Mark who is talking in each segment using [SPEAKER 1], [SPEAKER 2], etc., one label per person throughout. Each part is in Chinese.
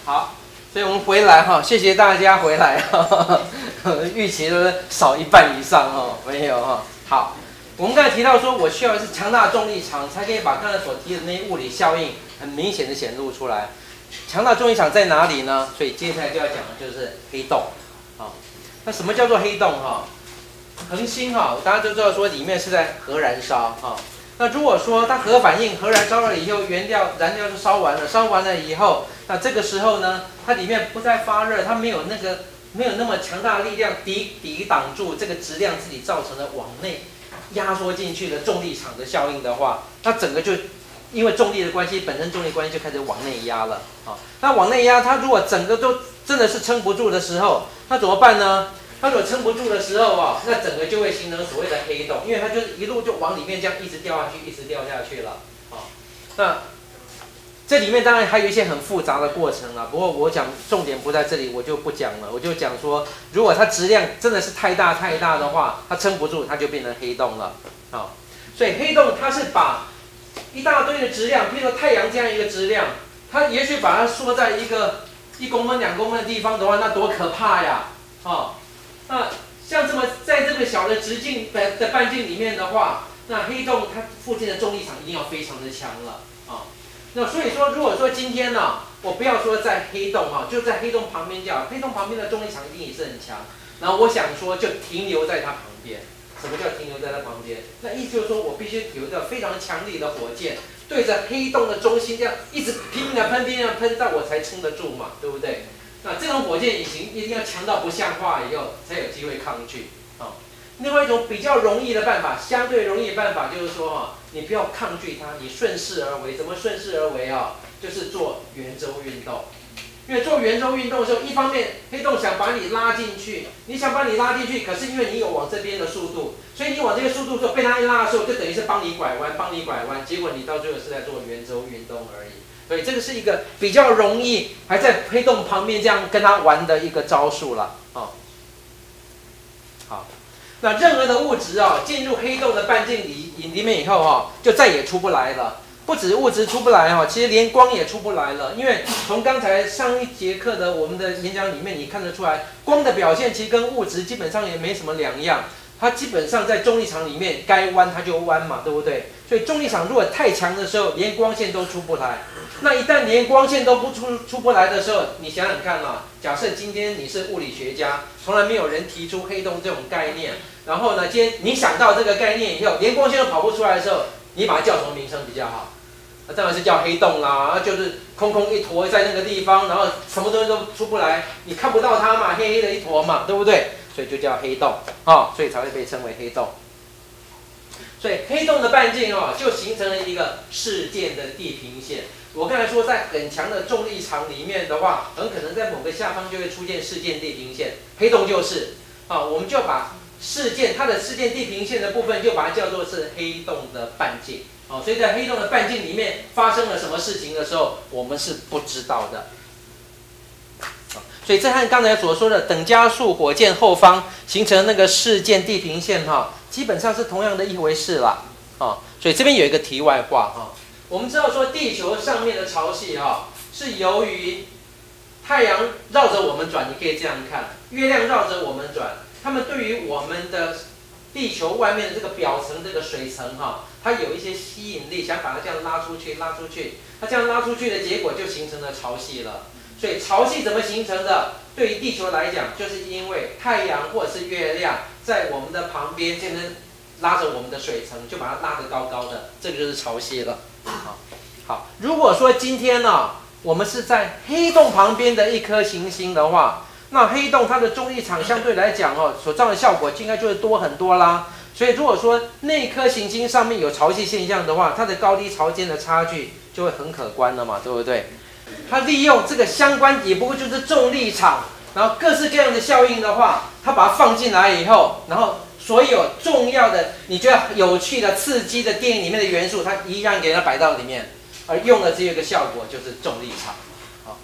[SPEAKER 1] 好，所以我们回来哈，谢谢大家回来哈，预期都是少一半以上哈，没有哈。好，我们刚才提到说，我需要的是强大的重力场，才可以把刚才所提的那些物理效应很明显的显露出来。强大重力场在哪里呢？所以接下来就要讲的就是黑洞。好，那什么叫做黑洞哈？恒星哈，大家都知道说里面是在核燃烧哈。那如果说它核反应，核燃烧了以后，燃料就烧完了以后，那这个时候呢，它里面不再发热，它没有那么强大的力量抵挡住这个质量自己造成的往内压缩进去的重力场的效应的话，它整个就因为重力的关系，本身重力关系就开始往内压了啊。那往内压，它如果整个都真的是撑不住的时候，那怎么办呢？它如果撑不住的时候啊，那整个就会形成所谓的黑洞，因为它就是一路就往里面这样一直掉下去，一直掉下去了。啊，那这里面当然还有一些很复杂的过程了，不过我讲重点不在这里，我就不讲了。我就讲说，如果它质量真的是太大的话，它撑不住，它就变成黑洞了。啊，所以黑洞它是把一大堆的质量，譬如说太阳这样一个质量，它也许把它缩在一个1公分、2公分的地方的话，那多可怕呀！啊。那像这么在这个小的直径的半径里面的话，那黑洞它附近的重力场一定要非常的强了啊。那所以说，如果说今天呢，我不要说在黑洞哈，就在黑洞旁边叫黑洞旁边的重力场一定也是很强。然后我想说，就停留在它旁边。什么叫停留在它旁边？那意思就是说我必须有一个非常强力的火箭，对着黑洞的中心这样一直拼命的喷到我才撑得住嘛，对不对？那这种火箭引擎一定要强到不像话以后，才有机会抗拒啊。另外一种比较容易的办法，相对容易的办法就是说哈，你不要抗拒它，你顺势而为。怎么顺势而为啊？就是做圆周运动。因为做圆周运动的时候，一方面黑洞想把你拉进去，可是因为你有往这边的速度，所以你往这个速度的时候被它一拉的时候，就等于是帮你拐弯，结果你到最后是在做圆周运动而已。所以这个是一个比较容易还在黑洞旁边这样跟他玩的一个招数了啊。好，那任何的物质啊进入黑洞的半径里面以后啊，就再也出不来了。不止物质出不来哈，其实连光也出不来了。因为从刚才上一节课的我们的演讲里面，你看得出来，光的表现其实跟物质基本上也没什么两样。它基本上在重力场里面该弯它就弯嘛，对不对？所以重力场如果太强的时候，连光线都出不来。那一旦连光线都出不来的时候，你想想看啊，假设今天你是物理学家，从来没有人提出黑洞这种概念，然后呢，今天你想到这个概念以后，连光线都跑不出来的时候，你把它叫什么名称比较好？那当然是叫黑洞啦，就是空空一坨在那个地方，然后什么东西都出不来，你看不到它嘛，黑黑的一坨嘛，对不对？所以就叫黑洞啊，所以才会被称为黑洞。所以黑洞的半径哦，就形成了一个事件的地平线。我刚才说，在很强的重力场里面的话，很可能在某个下方就会出现事件地平线。黑洞就是啊，我们就把它的事件地平线的部分，就把它叫做是黑洞的半径。哦，所以在黑洞的半径里面发生了什么事情的时候，我们是不知道的。所以这和刚才所说的等加速火箭后方形成那个事件地平线哈，基本上是同样的一回事啦。啊，所以这边有一个题外话哈，我们知道说地球上面的潮汐哈，是由于太阳绕着我们转，你可以这样看，月亮绕着我们转，它们对于我们的地球外面的这个表层这个水层哈，它有一些吸引力，想把它这样拉出去，它这样拉出去的结果就形成了潮汐了。所以潮汐怎么形成的？对于地球来讲，就是因为太阳或者是月亮在我们的旁边，这边拉着我们的水层，就把它拉得高高的，这个就是潮汐了。好，如果说今天呢，我们是在黑洞旁边的一颗行星的话，那黑洞它的重力场相对来讲哦，所造的效果应该就会多很多啦。所以如果说那颗行星上面有潮汐现象的话，它的高低潮间的差距就会很可观了嘛，对不对？它利用这个相关也不过就是重力场，然后各式各样的效应的话，它把它放进来以后，然后所有重要的你觉得有趣的、刺激的电影里面的元素，它一样给它摆到里面，而用的只有一个效果，就是重力场。好，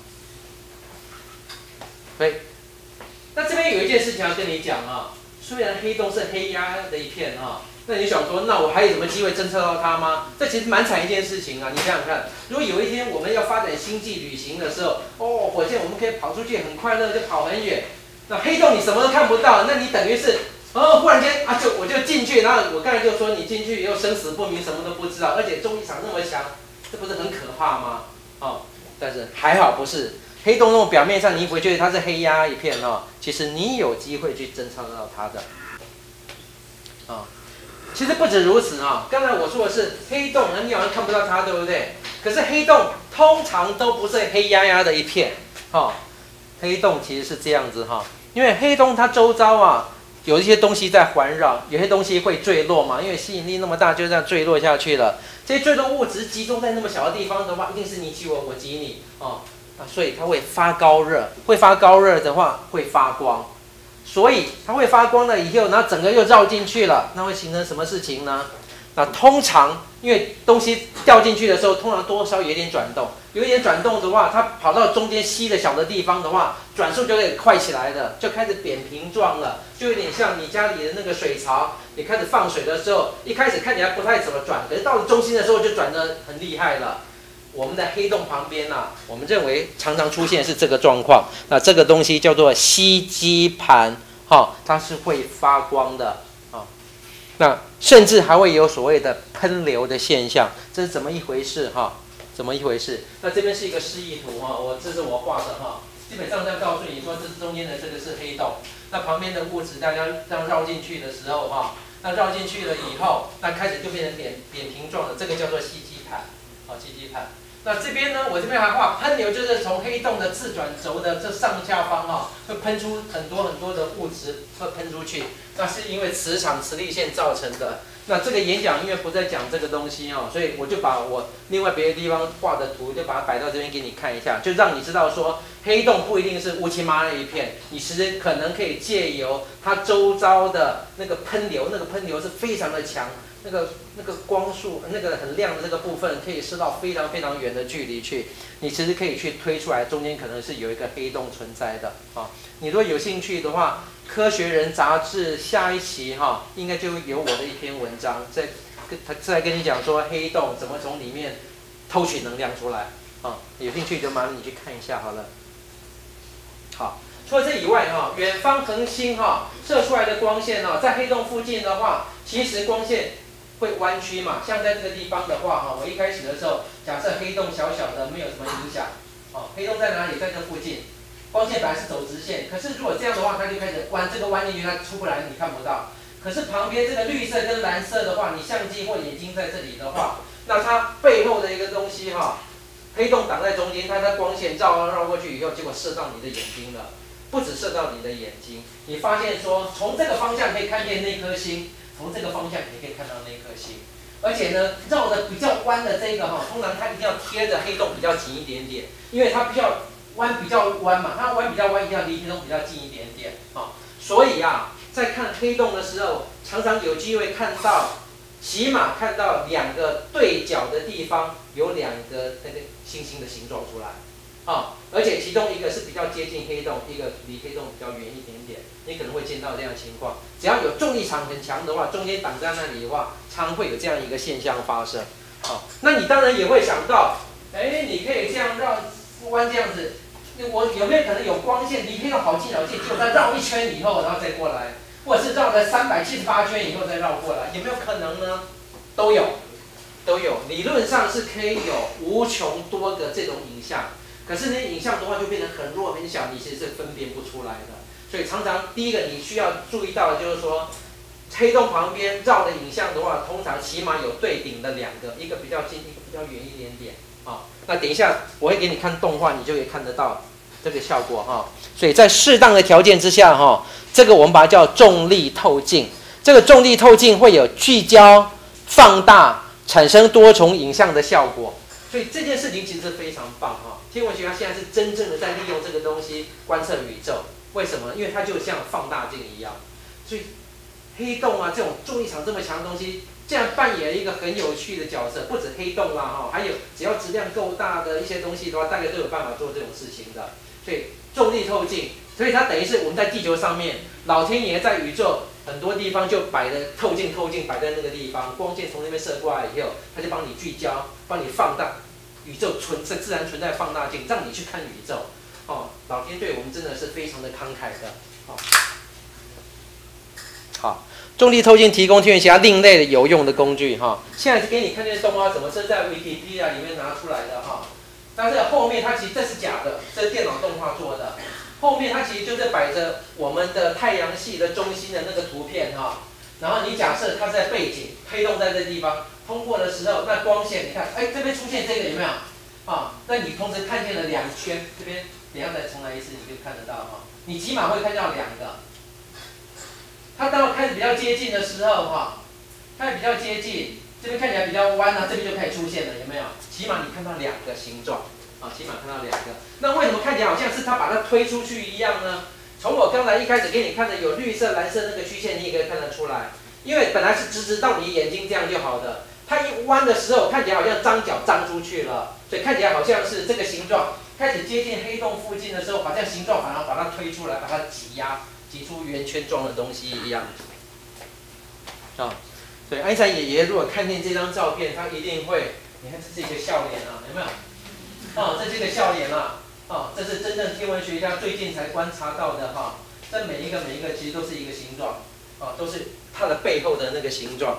[SPEAKER 1] 所以那这边有一件事情要跟你讲啊，虽然黑洞是黑压的一片啊， 那你想说，那我还有什么机会侦测到它吗？这其实蛮惨一件事情啊！你想想看，如果有一天我们要发展星际旅行的时候，哦，火箭我们可以跑出去，很快乐，就跑很远。那黑洞你什么都看不到，那你等于是，忽然间啊，我就进去，然后我刚才就说你进去以后生死不明，什么都不知道，而且重力场那么强，这不是很可怕吗？哦，但是还好不是。黑洞那种表面上你不会觉得它是黑压一片哦，其实你有机会去侦测到它的，啊、其实不止如此啊、刚才我说的是黑洞，你好像看不到它，对不对？可是黑洞通常都不是黑压压的一片，黑洞其实是这样子哈，因为黑洞它周遭啊有一些东西在环绕，有些东西会坠落嘛，因为吸引力那么大，就这样坠落下去了。这些坠落物质集中在那么小的地方的话，一定是你挤我，我挤你哦。所以它会发高热，会发高热的话会发光，所以它会发光了以后，然后整个又绕进去了，那会形成什么事情呢？那通常因为东西掉进去的时候，通常多少有一点转动，有一点转动的话，它跑到中间吸的小的地方的话，转速就会快起来的，就开始扁平状了，就有点像你家里的那个水槽，你开始放水的时候，一开始看起来不太怎么转，可是到了中心的时候就转得很厉害了。我们的黑洞旁边啊，我们认为常常出现是这个状况。那这个东西叫做吸积盘，它是会发光的，那甚至还会有所谓的喷流的现象，这是怎么一回事？怎么一回事？那这边是一个示意图这是我画的基本上在告诉你说，这是中间的这个是黑洞，那旁边的物质大家这样绕进去的时候那绕进去了以后，那开始就变成扁平状的，这个叫做吸积盘，吸积盘。那这边呢，我这边还画喷流，就是从黑洞的自转轴的这上下方会喷出很多很多的物质，会喷出去。那是因为磁场、磁力线造成的。那这个演讲因为不再讲这个东西所以我就把我另外别的地方画的图，就把它摆到这边给你看一下，就让你知道说，黑洞不一定是乌漆麻的一片，你其实可能可以借由它周遭的那个喷流，那个喷流是非常的强。那个光束，那个很亮的这个部分，可以射到非常非常远的距离去。你其实可以去推出来，中间可能是有一个黑洞存在的你如果有兴趣的话，《科学人》杂志下一期应该就有我的一篇文章，再跟你讲说黑洞怎么从里面偷取能量出来有兴趣就麻烦你去看一下好了。好。除了这以外远方恒星射出来的光线在黑洞附近的话，其实光线会弯曲嘛。像在这个地方的话我一开始的时候假设黑洞小小的，没有什么影响黑洞在哪里？在这附近，光线本来是走直线，可是如果这样的话，它就开始弯，这个弯进去它出不来，你看不到。可是旁边这个绿色跟蓝色的话，你相机或眼睛在这里的话，那它背后的一个东西黑洞挡在中间，它的光线绕过去以后，结果射到你的眼睛了。不只射到你的眼睛，你发现说从这个方向可以看见那颗星，从这个方向也可以看到那颗星，而且呢，绕的比较弯的这个通常它一定要贴着黑洞比较紧一点点，因为它比较弯嘛，它弯比较弯，一定要离黑洞比较近一点点所以在看黑洞的时候，常常有机会看到，起码看到两个对角的地方有两个那个星星的形状出来。而且其中一个是比较接近黑洞，一个离黑洞比较远一点点，你可能会见到这样的情况。只要有重力场很强的话，中间挡在那里的话，常会有这样一个现象发生。那你当然也会想到，你可以这样弯这样子，我有没有可能有光线离黑洞好近好近，就再绕一圈以后，然后再过来，或者是绕了378圈以后再绕过来，有没有可能呢？都有，理论上是可以有无穷多个这种影像。可是那些影像的话就变得很弱很小，你其实是分辨不出来的。所以常常第一个你需要注意到的就是说，黑洞旁边绕的影像的话，通常起码有对顶的两个，一个比较近，一个比较远一点点那等一下我会给你看动画，你就可以看得到这个效果所以在适当的条件之下这个我们把它叫重力透镜。这个重力透镜会有聚焦、放大、产生多重影像的效果。所以这件事情其实非常棒天文学家现在是真正的在利用这个东西观测宇宙。为什么？因为它就像放大镜一样。所以黑洞这种重力场这么强的东西，这样扮演了一个很有趣的角色。不止黑洞啦还有只要质量够大的一些东西的话，大概都有办法做这种事情的。所以重力透镜，所以它等于是我们在地球上面，老天爷在宇宙很多地方就摆的透镜摆在那个地方，光线从那边射过来以后，它就帮你聚焦，帮你放大，宇宙自然存在放大镜，让你去看宇宙。哦，老天对我们真的是非常的慷慨的。哦，好，重力透镜提供天文学家另类的有用的工具哈。现在给你看这些动画，怎么是在 Wikipedia 里面拿出来的哈？但是后面它其实这是假的，这是电脑动画做的。后面它其实就是摆着我们的太阳系的中心的那个图片哈。然后你假设它在背景，黑洞在这地方，通过的时候，那光线你看，哎，这边出现这个有没有？啊，那你同时看见了2圈，这边等一下再重来一次，你就看得到哈。你起码会看到2个。它当开始比较接近的时候哈，开始比较接近，这边看起来比较弯啊，这边就开始出现了，有没有？起码你看到2个形状，啊，起码看到2个。那为什么看起来好像是它把它推出去一样呢？从我刚才一开始给你看的有绿色、蓝色那个曲线，你也可以看得出来，因为本来是直直到你眼睛这样就好的，它一弯的时候看起来好像张角张出去了，所以看起来好像是这个形状。开始接近黑洞附近的时候，好像形状反而把它推出来，把它挤出圆圈状的东西一样。啊，对，爱因斯坦爷爷如果看见这张照片，他一定会，你看这是一个笑脸啊，有没有？哦，这是一个笑脸啊，哦，这是真正天文学家最近才观察到的哈。这每一个其实都是一个形状，哦，都是它的背后的那个形状。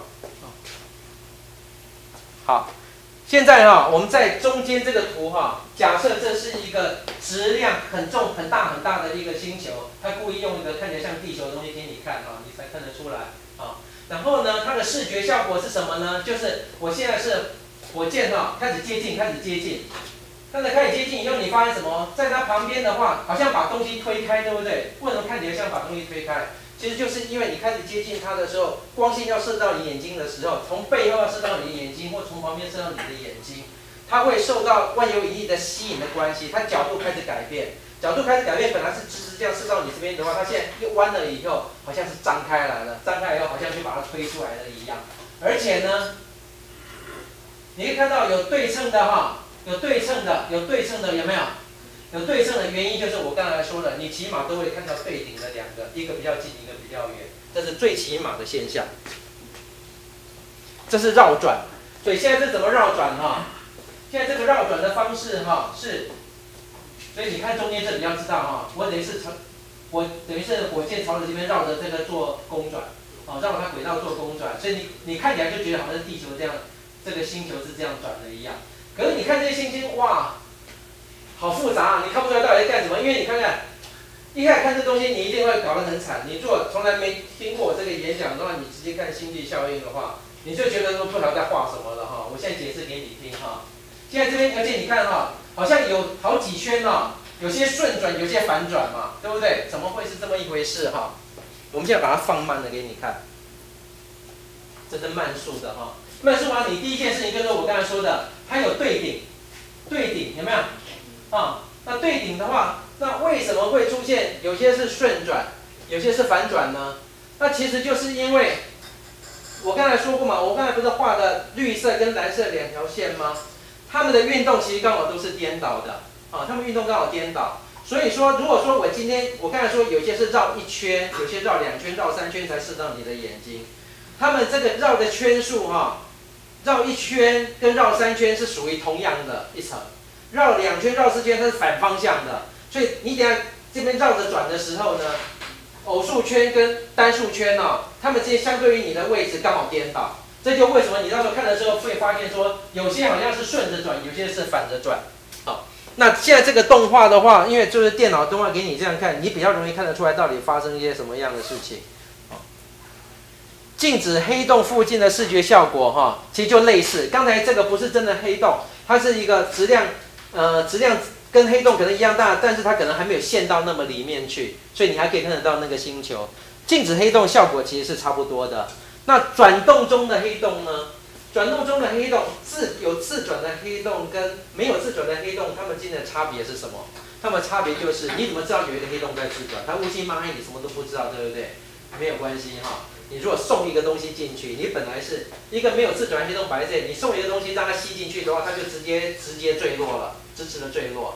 [SPEAKER 1] 好。现在哈，我们在中间这个图哈，假设这是一个质量很重、很大的一个星球，他故意用一个看起来像地球的东西给你看哈，你才看得出来啊。然后呢，它的视觉效果是什么呢？就是我现在是火箭哈，开始接近，开始接近以后，你发现什么？在它旁边的话，好像把东西推开，对不对？为什么看起来像把东西推开？其实就是因为你开始接近它的时候，光线要射到你眼睛的时候，从背后要射到你的眼睛，或从旁边射到你的眼睛，它会受到万有引力的吸引的关系，它角度开始改变。本来是直直这样射到你这边的话，它现在又弯了以后，好像是张开来了，张开以后好像就把它推出来了一样。而且呢，你可以看到有对称的哈，有对称的，有没有？有对称的原因就是我刚才说的，你起码都会看到对顶的2个，一个比较近，一个比较远，这是最起码的现象。这是绕转，所以现在这怎么绕转哈？现在这个绕转的方式哈是，所以你看中间这你要知道哈，我等于是火箭朝着这边绕着这个做公转，哦，绕着它轨道做公转，所以你看起来就觉得好像是地球这样，这个星球是这样转的一样。可是你看这些星星，哇！好复杂啊！你看不出来到底在干什么，因为你看看，一开始看这东西，你一定会搞得很惨。你如果从来没听过我这个演讲的话，你直接看星际效应的话，你就觉得说不晓得在画什么了哈。我现在解释给你听哈。现在这边，而且你看哈，好像有好几圈哦，有些顺转，有些反转嘛，对不对？怎么会是这么一回事哈？我们现在把它放慢了给你看，这是慢速的哈。慢速啊，你第一件事情就是我刚才说的，它有对顶有没有？那对顶的话，那为什么会出现有些是顺转，有些是反转呢？那其实就是因为我刚才说过嘛，我刚才不是画的绿色跟蓝色2条线吗？它们的运动其实刚好都是颠倒的，它们运动刚好颠倒。所以说，如果说我刚才说有些是绕1圈，有些绕2圈、绕3圈才射到你的眼睛，它们这个绕的圈数绕1圈跟绕3圈是属于同样的一层。绕2圈、绕4圈，它是反方向的，所以你等下这边绕着转的时候呢，偶数圈跟单数圈它们之间相对于你的位置刚好颠倒，这就为什么你到时候看的时候会发现说，有些好像是顺着转，有些是反着转。好，那现在这个动画的话，因为就是电脑动画给你这样看，你比较容易看得出来到底发生一些什么样的事情。静止黑洞附近的视觉效果其实就类似，刚才这个不是真的黑洞，它是一个质量跟黑洞可能一样大，但是它可能还没有陷到那么里面去，所以你还可以看得到那个星球。静止黑洞效果其实是差不多的。那转动中的黑洞呢？转动中的黑洞有自转的黑洞跟没有自转的黑洞，它们之间的差别是什么？它们差别就是你怎么知道有一个黑洞在自转？它乌漆嘛黑，你什么都不知道，对不对？没有关系哈。你如果送一个东西进去，你本来是一个没有自转的黑洞摆在这里，你送一个东西让它吸进去的话，它就直接坠落了，直直的坠落。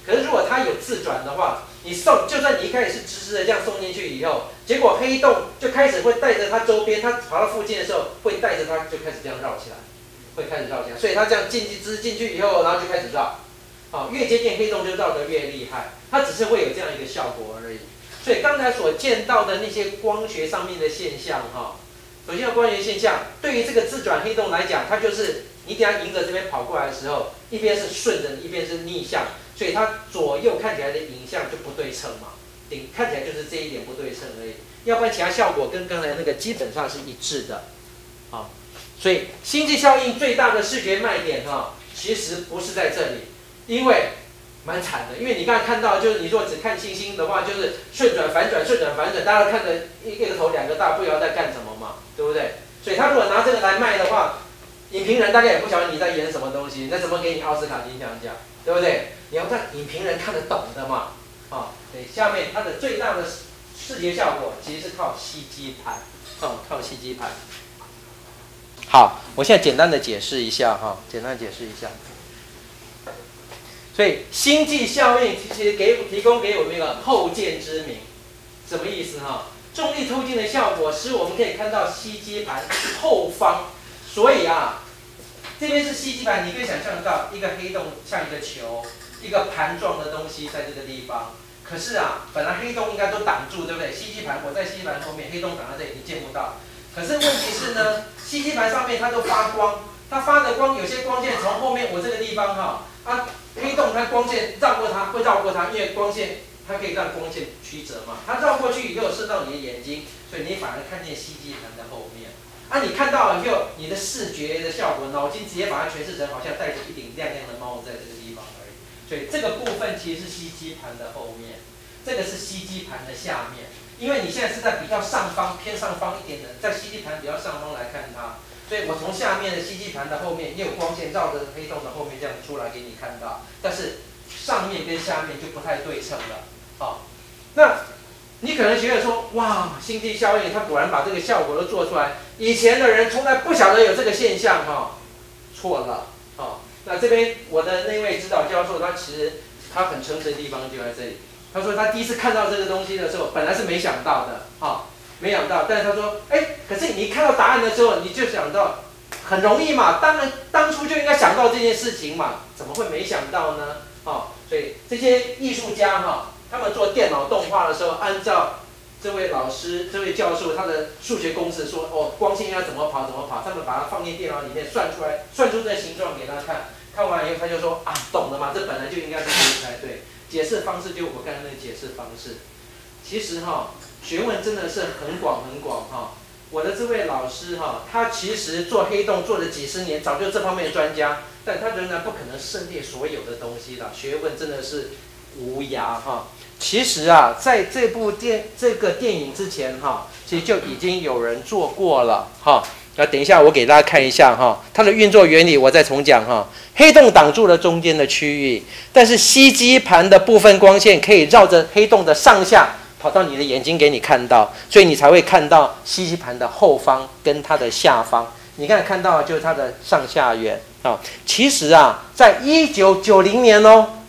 [SPEAKER 1] 可是如果它有自转的话，你就算你一开始是直直的这样送进去以后，结果黑洞就开始会带着它周边，它跑到附近的时候，会带着它就开始这样绕起来，会开始绕起来。所以它这样直进去以后，然后就开始绕，越接近黑洞就绕得越厉害。它只是会有这样一个效果而已。所以刚才所见到的那些光学上面的现象，首先光学现象对于这个自转黑洞来讲，它就是你等下迎着这边跑过来的时候，一边是顺着，一边是逆向，所以它左右看起来的影像就不对称嘛，看起来就是这一点不对称而已，要不然其他效果跟刚才那个基本上是一致的，所以星际效应最大的视觉卖点其实不是在这里，因为蛮惨的，因为你刚才看到就是你如果只看星星的话，就是顺转反转顺转反转，大家看着一个头两个大，不知道在干什么嘛，对不对？所以他如果拿这个来卖的话，影评人大概也不晓得你在演什么东西，那怎么给你奥斯卡金像奖，对不对？你要让影评人看得懂的嘛，对，下面它的最大的视觉效果其实是靠吸积盘，靠吸积盘。好，我现在简单的解释一下简单的解释一下。所以星际效应其实提供给我们一个后见之明，什么意思重力透镜的效果使我们可以看到吸积盘后方，所以这边是吸积盘，你可以想象到一个黑洞像一个球，一个盘状的东西在这个地方。可是本来黑洞应该都挡住，对不对？吸积盘，我在吸积盘后面，黑洞挡在这里，你见不到。可是问题是呢，吸积盘上面它都发光，它发的光有些光线从后面我这个地方黑洞它光线会绕过它，因为光线它可以让光线曲折嘛，它绕过去以后射到你的眼睛，所以你反而看见吸积盘的后面。你看到了以后，你的视觉的效果，脑筋直接把它诠释成好像戴着一顶亮亮的帽子在这个地方而已。所以这个部分其实是吸积盘的后面，这个是吸积盘的下面。因为你现在是在比较上方、偏上方一点的，在吸积盘比较上方来看它，所以我从下面的吸积盘的后面，也有光线绕着黑洞的后面这样出来给你看到，但是上面跟下面就不太对称了。那你可能觉得说，哇，星际效应它果然把这个效果都做出来，以前的人从来不晓得有这个现象错了那这边我的那位指导教授，他其实他很诚实的地方就在这里。他说他第一次看到这个东西的时候，本来是没想到的没想到，但是他说，可是你一看到答案的时候，你就想到很容易嘛，当然当初就应该想到这件事情嘛，怎么会没想到呢？所以这些艺术家他们做电脑动画的时候，按照这位老师、这位教授他的数学公式说，光线要怎么跑，他们把它放进电脑里面算出这个形状给他看，看完以后他就说懂了嘛，这本来就应该是这样才对。解释方式就我刚才那个解释方式，其实学问真的是很广我的这位老师他其实做黑洞做了几十年，早就这方面的专家，但他仍然不可能涉猎所有的东西了，学问真的是无涯其实在这个电影之前其实就已经有人做过了那等一下我给大家看一下它的运作原理，我再重讲黑洞挡住了中间的区域，但是吸积盘的部分光线可以绕着黑洞的上下跑到你的眼睛给你看到，所以你才会看到吸积盘的后方跟它的下方。你刚才看到的就是它的上下缘其实在1990年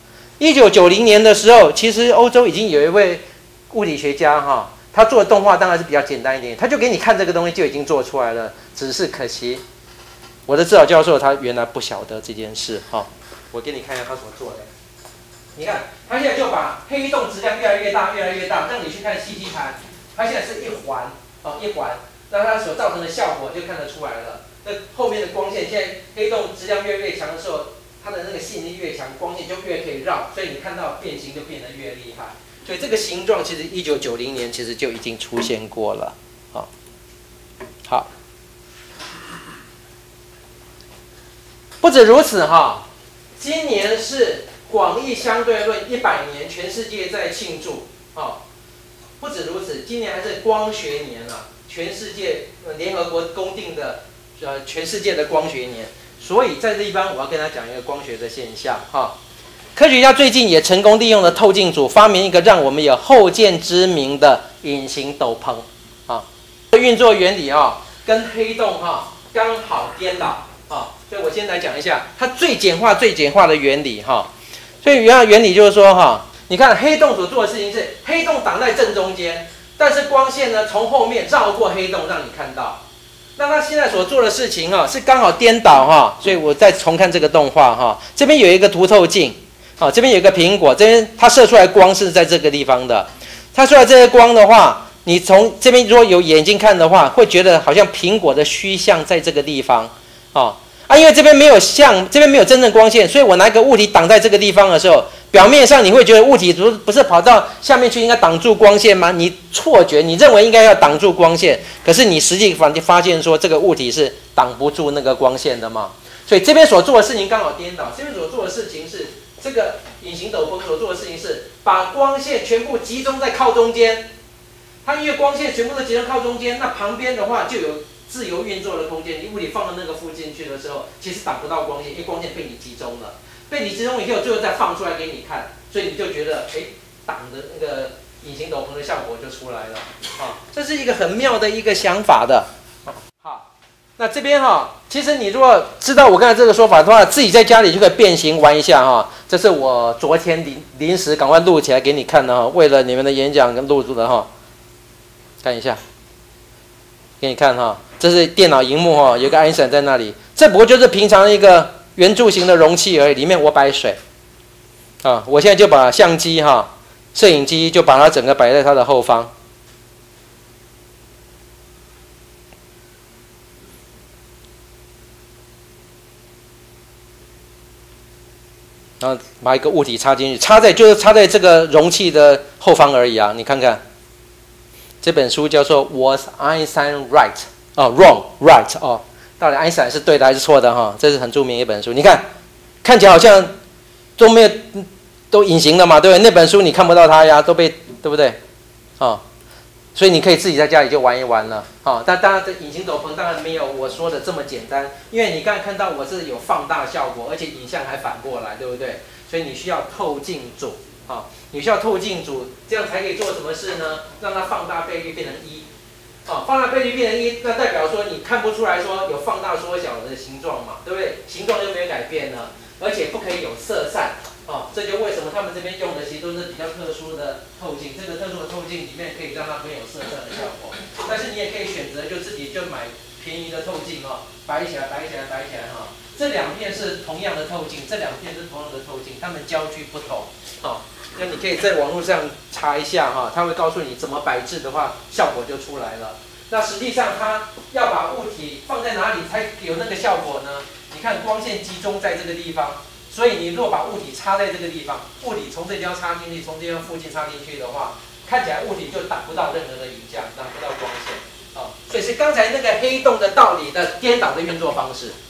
[SPEAKER 1] 1990年的时候，其实欧洲已经有一位物理学家他做的动画当然是比较简单一点，他就给你看这个东西就已经做出来了，只是可惜我的指导教授他原来不晓得这件事我给你看一下他所做的。你看他现在就把黑洞质量越来越大越来越大，让你去看吸积盘，它现在是一环一环，那它所造成的效果就看得出来了。那后面的光线，现在黑洞质量越来越强的时候，它的那个吸引力越强，光线就越可以绕，所以你看到变形就变得越厉害。所以这个形状其实1990年其实就已经出现过了好，不止如此今年是广义相对论100年，全世界在庆祝不止如此，今年还是光学年全世界联合国公定的全世界的光学年。所以在这地方我要跟他讲一个光学的现象科学家最近也成功利用了透镜组，发明一个让我们有后见之明的隐形斗篷运作原理跟黑洞刚好颠倒所以我先来讲一下它最简化的原理所以原理就是说哈，你看黑洞所做的事情是黑洞挡在正中间，但是光线呢从后面绕过黑洞让你看到。那它现在所做的事情哈是刚好颠倒哈，所以我再重看这个动画哈，这边有一个凸透镜，好，这边有一个苹果，这边它射出来光是在这个地方的，它出来这些光的话，你从这边如果有眼睛看的话，会觉得好像苹果的虚像在这个地方，哦。因为这边没有像，这边没有真正光线，所以我拿一个物体挡在这个地方的时候，表面上你会觉得物体不是跑到下面去应该挡住光线吗？你错觉，你认为应该要挡住光线，可是你实际发现说这个物体是挡不住那个光线的嘛。所以这边所做的事情刚好颠倒，这边所做的事情是这个隐形斗篷所做的事情是把光线全部集中在靠中间。它因为光线全部都集中靠中间，那旁边的话就有自由运作的空间，你物体放到那个附近去的时候，其实挡不到光线，因为光线被你集中了，被你集中以后，最后再放出来给你看，所以你就觉得，挡的那个隐形斗篷的效果就出来了，这是一个很妙的一个想法的，好，那这边其实你如果知道我刚才这个说法的话，自己在家里就可以变形玩一下这是我昨天临时赶快录起来给你看的为了你们的演讲跟录制的看一下，给你看这是电脑荧幕有个爱因斯坦在那里，这不过就是平常一个圆柱形的容器而已，里面我摆水，我现在就把相机摄影机就把它整个摆在它的后方，然后把一个物体插进去，就是插在这个容器的后方而已啊，你看看，这本书叫做 Was Einstein Right？wrong right 到底爱因斯坦是对的还是错的这是很著名的一本书。你看起来好像都隐形的嘛，对不对？那本书你看不到它呀，对不对？所以你可以自己在家里就玩一玩了但当然，这隐形斗篷当然没有我说的这么简单，因为你刚才看到我是有放大效果，而且影像还反过来，对不对？所以你需要透镜组你需要透镜组，这样才可以做什么事呢？让它放大倍率变成1。放大倍率变成1，那代表说你看不出来说有放大缩小的形状嘛，对不对？形状就没有改变了，而且不可以有色散这就为什么他们这边用的其实都是比较特殊的透镜，这个特殊的透镜里面可以让它没有色散的效果。但是你也可以选择就自己就买便宜的透镜摆起来这两片是同样的透镜，这两片是同样的透镜，它们焦距不同那你可以在网络上查一下它会告诉你怎么摆置的话，效果就出来了。那实际上它要把物体放在哪里才有那个效果呢？你看光线集中在这个地方，所以你如果把物体插在这个地方，物体从这地方插进去，从这地方附近插进去的话，看起来物体就挡不到任何的影像，挡不到光线所以是刚才那个黑洞的道理的颠倒的运作方式。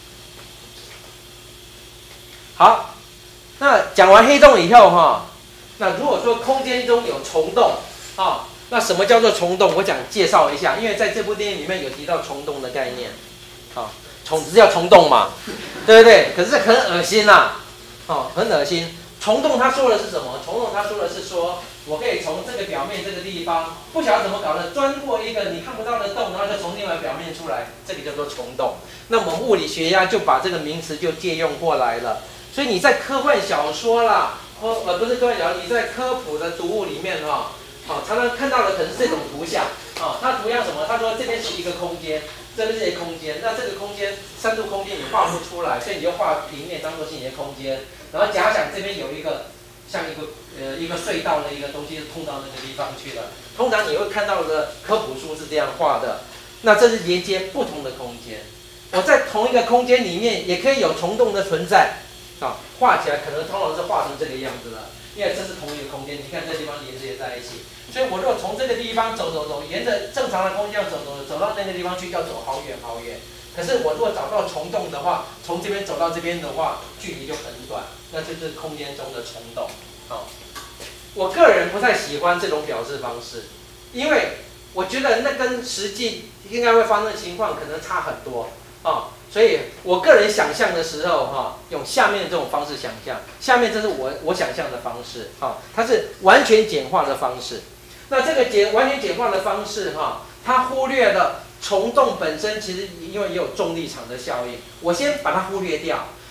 [SPEAKER 1] 好，那讲完黑洞以后那如果说空间中有虫洞那什么叫做虫洞？我想介绍一下，因为在这部电影里面有提到虫洞的概念只是叫虫洞嘛，对不对？可是很恶心很恶心。虫洞他说的是什么？虫洞他说的是说，我可以从这个表面这个地方，不晓得怎么搞的，钻过一个你看不到的洞，然后就从另外表面出来，这个叫做虫洞。那我们物理学家就把这个名词就借用过来了。所以你在科幻小说啦，不是科幻小说，你在科普的读物里面常常看到的可能是这种图像它图像什么？他说这边是一个空间，这边是一个空间，那这个空间3度空间你画不出来，所以你就画平面当做是你的空间，然后假想这边有一个像一个隧道的一个东西通到那个地方去了。通常你会看到的科普书是这样画的，那这是连接不同的空间。我在同一个空间里面也可以有虫洞的存在画起来可能通常是画成这个样子了，因为这是同一个空间，你看这地方连接在一起。所以我如果从这个地方走，沿着正常的空间走到那个地方去，要走好远好远。可是我如果找到虫洞的话，从这边走到这边的话，距离就很短，那就是空间中的虫洞我个人不太喜欢这种表示方式，因为我觉得那跟实际应该会发生的情况可能差很多所以我个人想象的时候用下面这种方式想象，下面这是我想象的方式它是完全简化的方式。那这个完全简化的方式它忽略了虫洞本身其实因为也有重力场的效应，我先把它忽略掉。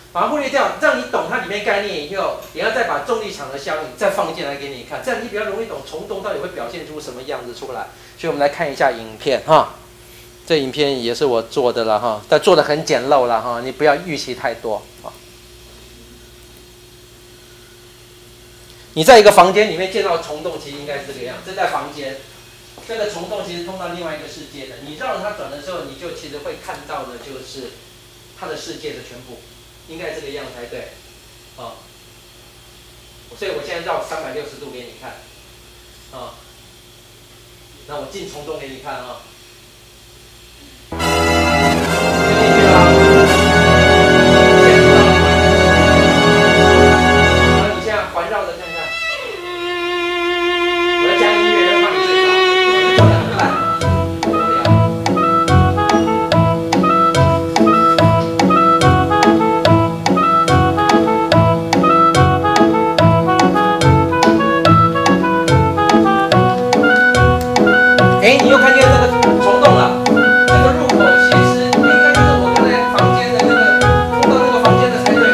[SPEAKER 1] 把它忽略掉，让你懂它里面概念以后，也要再把重力场的效应再放进来给你看，这样你比较容易懂虫洞到底会表现出什么样子出来。所以我们来看一下影片哈，这影片也是我做的了哈，但做的很简陋了哈，你不要预期太多啊。你在一个房间里面见到虫洞，其实应该是这个样子，这在房间。这个虫洞其实通到另外一个世界的，你绕着它转的时候，你就其实会看到的就是它的世界的全部，应该这个样才对，啊，所以我现在绕360度给你看，啊，那我进虫洞给你看啊，进去了，那你现在环绕着看看，我要加音乐，要让你睡着。你又看见那个虫洞了，这个入口其实应该就是我刚才房间的那个通到那个房间的才对。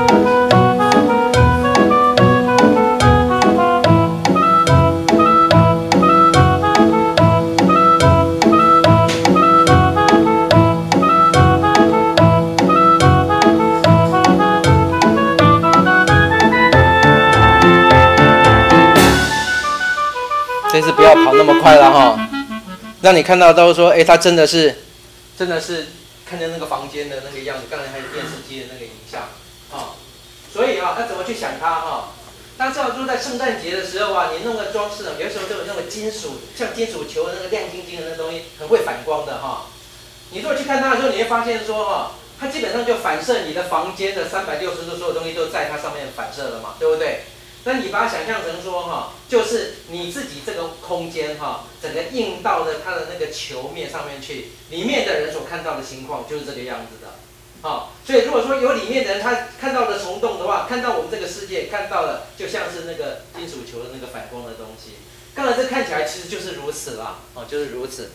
[SPEAKER 1] 这次不要跑那么快了哈。让你看到都说，哎，他真的是看见那个房间的那个样子，刚才还有电视机的那个影像，啊，所以啊，要怎么去想它哈？大家知道，就是在圣诞节的时候啊，你弄个装饰啊，有的时候都有那个金属，像金属球的那个亮晶晶的那东西，很会反光的哈。你如果去看它的时候，你会发现说哈，它基本上就反射你的房间的360度，所有东西都在它上面反射了嘛，对不对？那你把它想象成说哈，就是你自己这个空间哈，整个映到了它的那个球面上面去，里面的人所看到的情况就是这个样子的，啊，所以如果说有里面的人他看到的虫洞的话，看到我们这个世界看到了，就像是那个金属球的那个反光的东西，当然这看起来其实就是如此啦，哦，就是如此。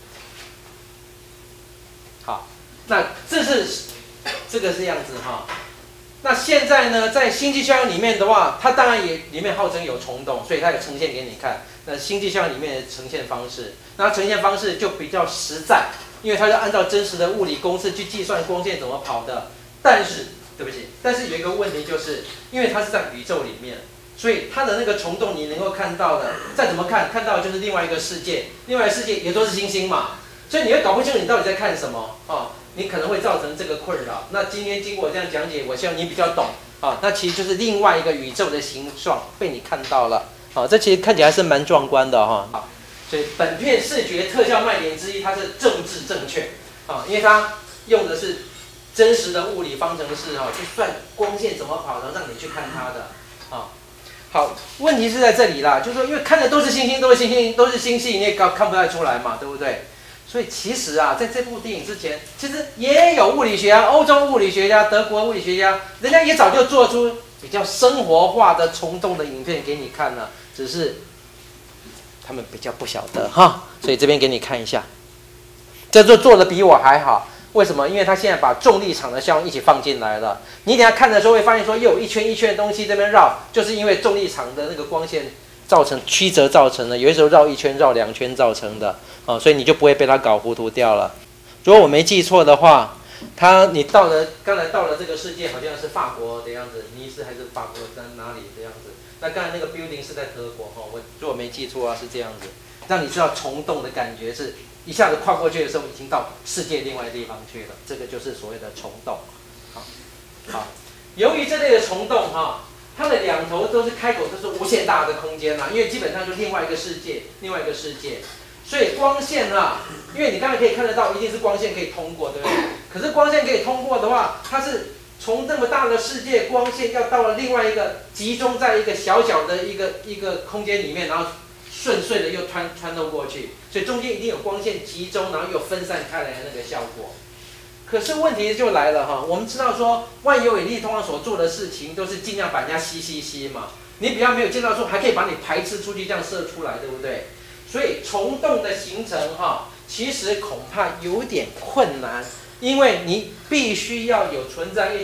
[SPEAKER 1] 好，那这个是这样子哈。那现在呢，在星际效应里面的话，它当然也里面号称有虫洞，所以它也呈现给你看。那星际效应里面的呈现方式，那呈现方式就比较实在，因为它是按照真实的物理公式去计算光线怎么跑的。但是有一个问题，就是因为它是在宇宙里面，所以它的那个虫洞你能够看到的，再怎么看到的就是另外一个世界，另外一个世界也都是星星嘛，所以你会搞不清楚你到底在看什么啊。你可能会造成这个困扰。那今天经过我这样讲解，我希望你比较懂啊。那其实就是另外一个宇宙的形状被你看到了，啊，这其实看起来是蛮壮观的哈。好，所以本片视觉特效卖点之一，它是政治正确啊，因为它用的是真实的物理方程式哈，去算光线怎么跑，然后让你去看它的啊。好，问题是在这里啦，就是说因为看的都是星星，都是星系，你也看不太出来嘛，对不对？所以其实啊，在这部电影之前，其实也有物理学家，欧洲物理学家、德国物理学家，人家也早就做出比较生活化的虫洞的影片给你看了，只是他们比较不晓得哈。所以这边给你看一下，这就做的比我还好。为什么？因为他现在把重力场的效应一起放进来了。你等一下看的时候会发现说，又有一圈一圈的东西这边绕，就是因为重力场的那个光线造成曲折造成的，有的时候绕一圈、绕2圈造成的。哦，所以你就不会被它搞糊涂掉了。如果我没记错的话，你刚才到了这个世界，好像是法国的样子，尼斯还是法国在哪里的样子？那刚才那个 building 是在德国哈，我如果没记错啊，是这样子，让你知道虫洞的感觉是一下子跨过去的时候，已经到世界另外的地方去了。这个就是所谓的虫洞。好，由于这类的虫洞哈，它的两头都是开口都是无限大的空间啦，因为基本上就另外一个世界。所以光线啊，因为你刚才可以看得到，一定是光线可以通过，对不对？可是光线可以通过的话，它是从这么大的世界，光线要到了另外一个集中在一个小小的一个空间里面，然后顺遂的又穿透过去，所以中间一定有光线集中，然后又分散开来的那个效果。可是问题就来了哈，我们知道说万有引力通常所做的事情都是尽量把人家吸嘛，你比较没有见到说还可以把你排斥出去，这样射出来，对不对？所以虫洞的形成哈，其实恐怕有点困难，因为你必须要有存在一种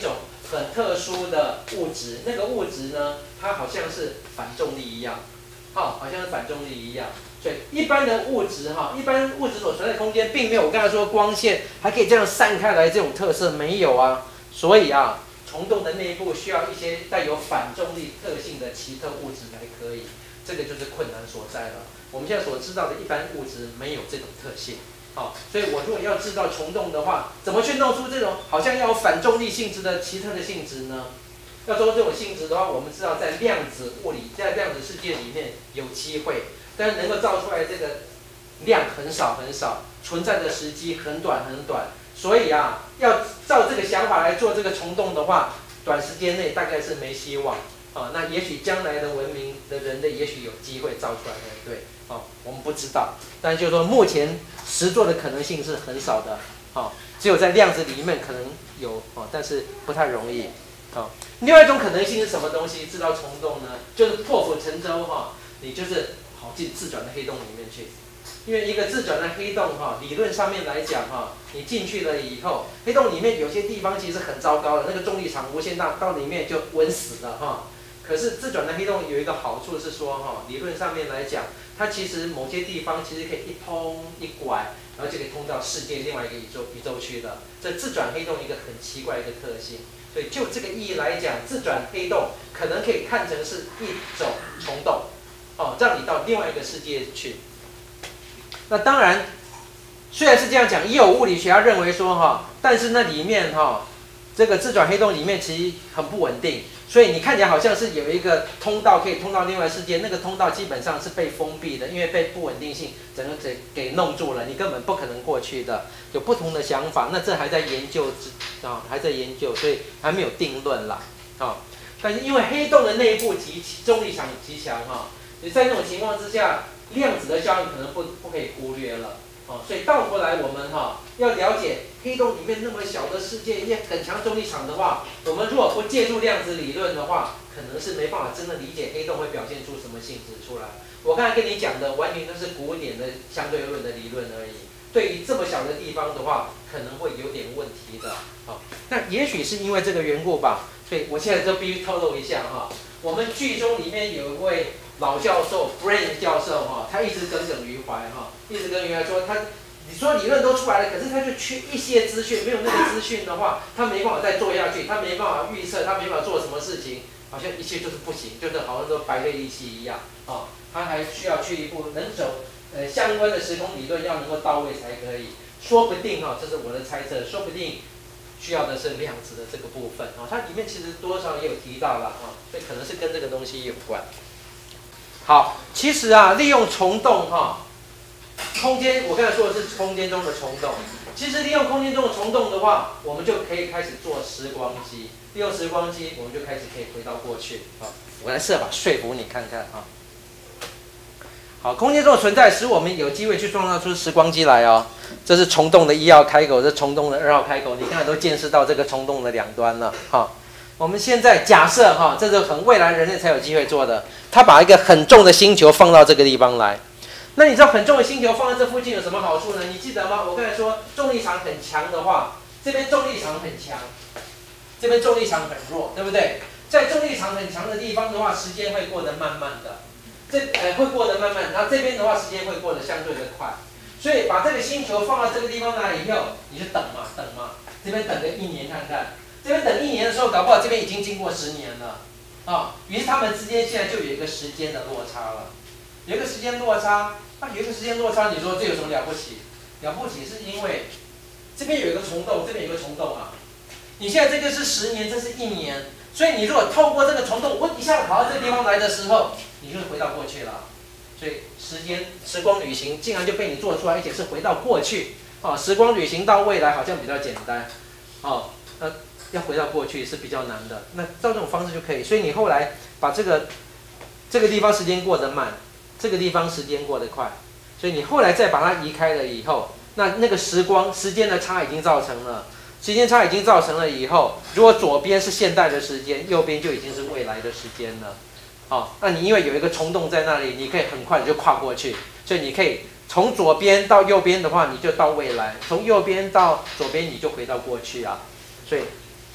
[SPEAKER 1] 很特殊的物质，那个物质呢，它好像是反重力一样，好像是反重力一样。所以一般的物质一般物质所存在的空间，并没有我刚才说光线还可以这样散开来这种特色，没有啊。所以虫洞的内部需要一些带有反重力特性的奇特物质才可以，这个就是困难所在了。我们现在所知道的一般物质没有这种特性。所以我如果要制造虫洞的话，怎么去弄出这种好像要有反重力性质的奇特的性质呢？要做这种性质的话，我们知道在量子物理，在量子世界里面有机会，但是能够造出来这个量很少很少，存在的时机很短很短。所以要照这个想法来做这个虫洞的话，短时间内大概是没希望。那也许将来的文明的人类也许有机会造出来才对。我们不知道，但是就是说目前实作的可能性是很少的。只有在量子里面可能有，但是不太容易。另外一种可能性是什么东西制造虫洞呢？就是破釜沉舟，你就是跑进自转的黑洞里面去。因为一个自转的黑洞，理论上面来讲，你进去了以后，黑洞里面有些地方其实很糟糕的，那个重力场无限大，到里面就稳死了。可是自转的黑洞有一个好处是说，理论上面来讲，它其实某些地方其实可以一通一拐，然后就可以通到世界另外一个宇宙去的。这自转黑洞一个很奇怪的一个特性。所以就这个意义来讲，自转黑洞可能可以看成是一种虫洞，让你到另外一个世界去。那当然，虽然是这样讲，也有物理学家认为说但是那里面这个自转黑洞里面其实很不稳定，所以你看起来好像是有一个通道可以通到另外世界，那个通道基本上是被封闭的，因为被不稳定性整个给弄住了，你根本不可能过去的。有不同的想法，那这还在研究还在研究，所以还没有定论啦。但是因为黑洞的内部重力场极强所以在那种情况之下，量子的效应可能不可以忽略了。所以倒过来我们要了解黑洞里面那么小的世界，也很强重力场的话，我们如果不借助量子理论的话，可能是没办法真的理解黑洞会表现出什么性质出来。我刚才跟你讲的完全都是古典的相对论的理论而已。对于这么小的地方的话，可能会有点问题的。那也许是因为这个缘故吧，所以我现在就必须透露一下我们剧中里面有一位老教授 Brain 教授他一直耿耿于怀一直耿耿于怀说你说理论都出来了，可是他就缺一些资讯，没有那个资讯的话，他没办法再做下去，他没办法预测，他没办法做什么事情，好像一切就是不行，就是好像都白费力气一样他还需要去一步能走相关的时空理论要能够到位才可以。说不定这是我的猜测，说不定需要的是量子的这个部分它里面其实多少也有提到了所以可能是跟这个东西有关。好，其实利用虫洞空间，我刚才说的是空间中的虫洞。其实利用空间中的虫洞的话，我们就可以开始做时光机。利用时光机，我们就开始可以回到过去我来设法说服你看看好，空间中的存在使我们有机会去创造出时光机来这是虫洞的1号开口，这是虫洞的2号开口，你刚才都见识到这个虫洞的两端了我们现在假设这是很未来人类才有机会做的，他把一个很重的星球放到这个地方来。那你知道很重的星球放在这附近有什么好处呢？你记得吗？我刚才说重力场很强的话，这边重力场很强，这边重力场很弱，对不对？在重力场很强的地方的话，时间会过得慢慢的。会过得慢慢，然后这边的话时间会过得相对的快，所以把这个星球放到这个地方来以后，你就等嘛，这边等个1年看看，这边等1年的时候，搞不好这边已经经过10年了于是他们之间现在就有一个时间的落差了，有一个时间落差，你说这有什么了不起？了不起是因为这边有一个虫洞，这边有一个虫洞你现在这个是10年，这是1年，所以你如果透过这个虫洞，我一下跑到这个地方来的时候，你就回到过去了。所以时光旅行竟然就被你做出来，而且是回到过去时光旅行到未来好像比较简单要回到过去是比较难的。那照这种方式就可以，所以你后来把这个地方时间过得慢，这个地方时间过得快，所以你后来再把它移开了以后，那个时间的差已经造成了。时间差已经造成了以后，如果左边是现代的时间，右边就已经是未来的时间了。那你因为有一个虫洞在那里，你可以很快的就跨过去，所以你可以从左边到右边的话，你就到未来；从右边到左边，你就回到过去所以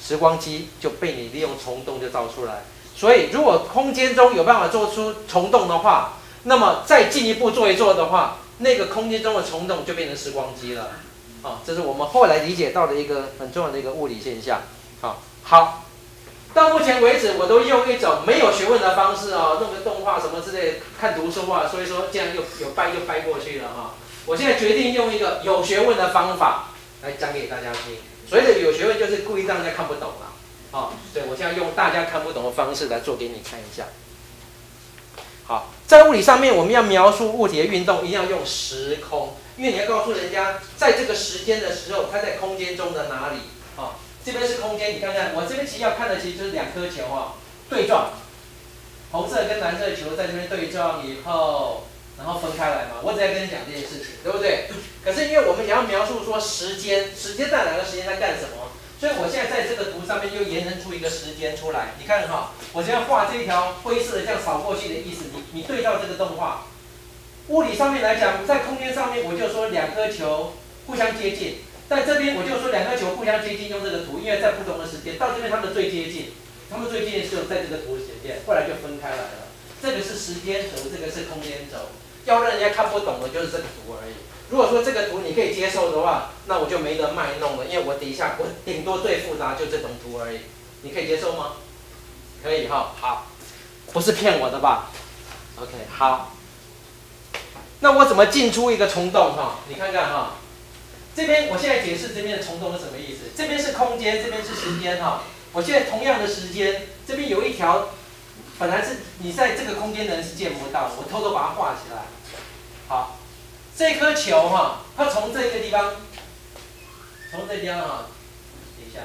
[SPEAKER 1] 时光机就被你利用虫洞就造出来。所以，如果空间中有办法做出虫洞的话，那么再进一步做一做的话，那个空间中的虫洞就变成时光机了。这是我们后来理解到的一个很重要的一个物理现象。好，到目前为止，我都用一种没有学问的方式弄个动画什么之类，看图说话，所以说这样又掰过去了我现在决定用一个有学问的方法来讲给大家听。所谓的有学问，就是故意让人家看不懂啦。所以我现在用大家看不懂的方式来做给你看一下。好，在物理上面，我们要描述物体的运动，一定要用时空，因为你要告诉人家，在这个时间的时候，它在空间中的哪里。这边是空间，你看看，我这边其实要看的其实就是两颗球对撞，红色跟蓝色的球在这边对撞以后，然后分开来嘛。我只在跟你讲这件事情，对不对？可是因为我们也要描述说时间在哪个时间在干什么，所以我现在在这个图上面又延伸出一个时间出来。你看我现在画这一条灰色的这样扫过去的意思，你对照这个动画，物理上面来讲，在空间上面我就说两颗球互相接近。在这边我就说两颗球互相接近，用这个图，因为在不同的时间，到这边它们最接近，它们最接近就在这个图显现，后来就分开来了。这个是时间轴，这个是空间轴。要让人家看不懂的就是这个图而已。如果说这个图你可以接受的话，那我就没得卖弄了，因为我底下我顶多最复杂就这种图而已。你可以接受吗？可以好，不是骗我的吧 ？OK， 好。那我怎么进出一个虫洞你看看这边我现在解释这边的虫洞是什么意思？这边是空间，这边是时间我现在同样的时间，这边有一条，本来是你在这个空间的人是见不到的，我偷偷把它画起来。好，这颗球它从这个地方，等一下